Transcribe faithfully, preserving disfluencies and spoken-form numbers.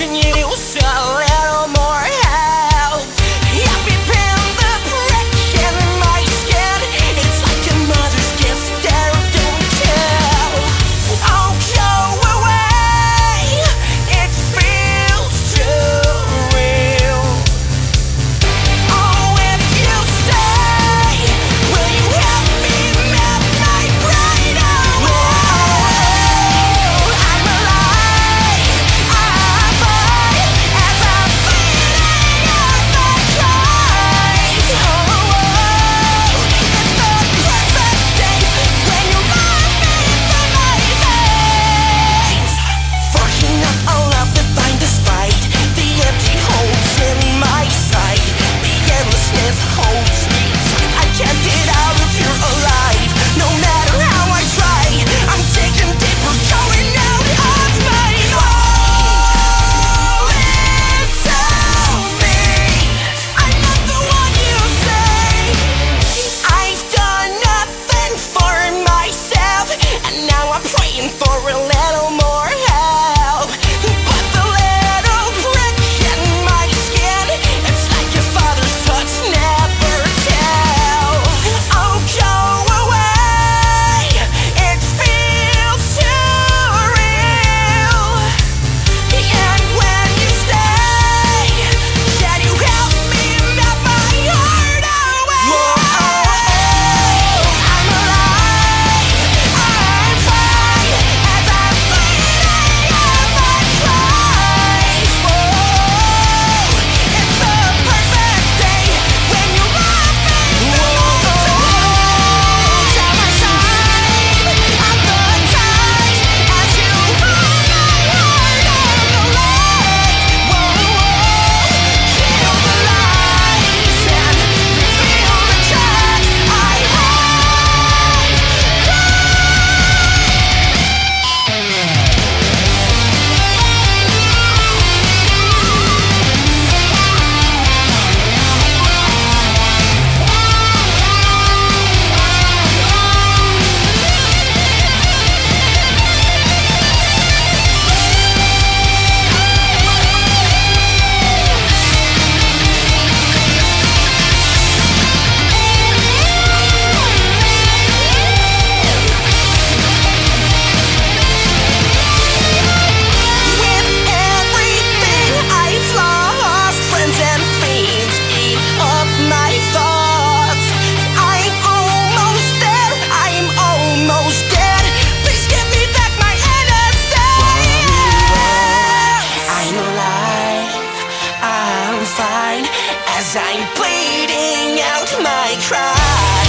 can use a little more help. I've been feeling the prick in my skin. It's like a mother's gift that I don't tell. Oh, go away, it feels too real. Oh, if you stay, will you help me melt my pride away? I'm alive, I'm fine, as I'm bleeding out my cries. Oh, it's the perfect day when you love me from my face. Forking up a love that find despite the empty holes in my sight. The endlessness holds me tight. I can't get out if you're alive. No matter how I try, I'm taking deeper, going out of my hole into me. I'm not the one you say. I've done nothing for myself, and now I'm praying for a little more help. But the little prick in my skin, it's like your father's touch never tell. Oh, go away, it feels too real. And when you stay, can you help me melt my heart away? I'm alive, I'm fine, as I'm bleeding out my cries. Whoa, it's the perfect day when you love me from all my side. I'm the tides as you hold my heart on the light. Whoa, kill the lies and reveal the tracks I hide. With everything I've lost, friends and fiends eat up my thoughts. I'm almost there, I'm almost dead. Please give me back my innocence. I'm alive, I'm fine, as I'm bleeding out my cries.